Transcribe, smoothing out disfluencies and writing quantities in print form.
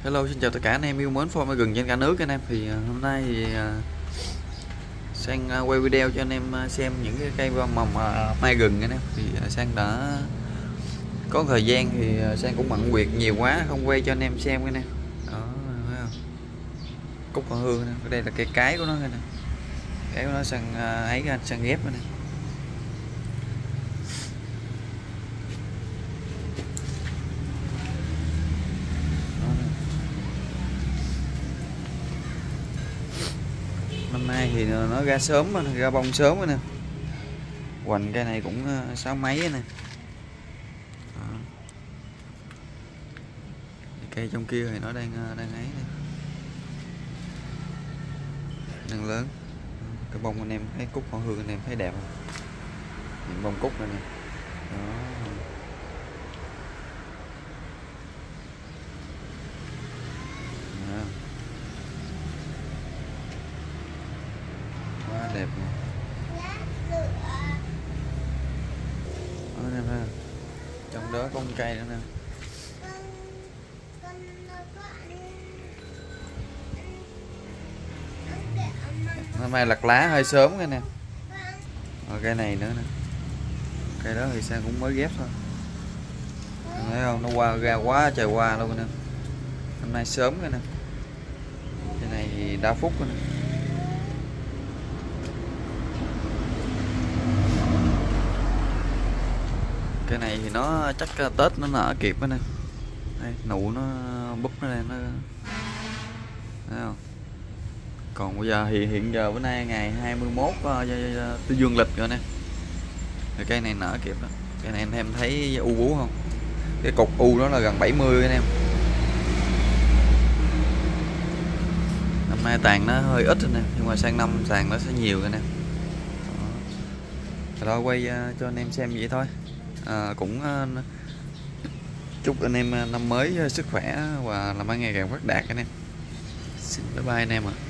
Hello, xin chào tất cả anh em yêu mến phô mai gừng trên cả nước anh em. Thì hôm nay thì Sang quay video cho anh em xem những cái cây mầm mai gừng anh em. Thì Sang đã có thời gian thì Sang cũng bận việc nhiều quá không quay cho anh em xem cái này. Đó, thấy không? Cúc hoa hương anh em. Đây là cây cái của nó anh em. Cái của nó Sang ấy anh Sang ghép anh em. Năm nay thì nó ra sớm, ra bông sớm nè. Hoành cây này cũng 6 mấy nè. Cây trong kia thì nó đang ấy nè. Đang lớn. Cái bông anh em thấy cúc hoa hương anh em thấy đẹp không? Những bông cúc này nè. Đó. Đó. Quá đẹp nè. Đó nè, trong đó có một cây nữa nè. Hôm nay lặt lá hơi sớm cái nè. Rồi cây này nữa nè. Cây đó thì Sang cũng mới ghép thôi. Thấy không, nó ra quá trời qua luôn nè. Hôm nay sớm cái nè. Cây này thì đa phúc nè. Cây này thì nó chắc Tết nó nở kịp đó nè. Đây, nụ nó búp nó đây nó. Thấy không? Còn bây giờ thì hiện giờ bữa nay ngày 21 Tết dương lịch rồi nè. Cái cây này nở kịp đó. Cây này anh em thấy u bú không? Cái cục u đó là gần 70 anh em. Năm nay tàn nó hơi ít nè, nhưng mà sang năm tàn nó sẽ nhiều anh em. Rồi quay cho anh em xem vậy thôi. Cũng chúc anh em năm mới sức khỏe và làm ăn ngày càng phát đạt anh em. Xin bye bye anh em ạ.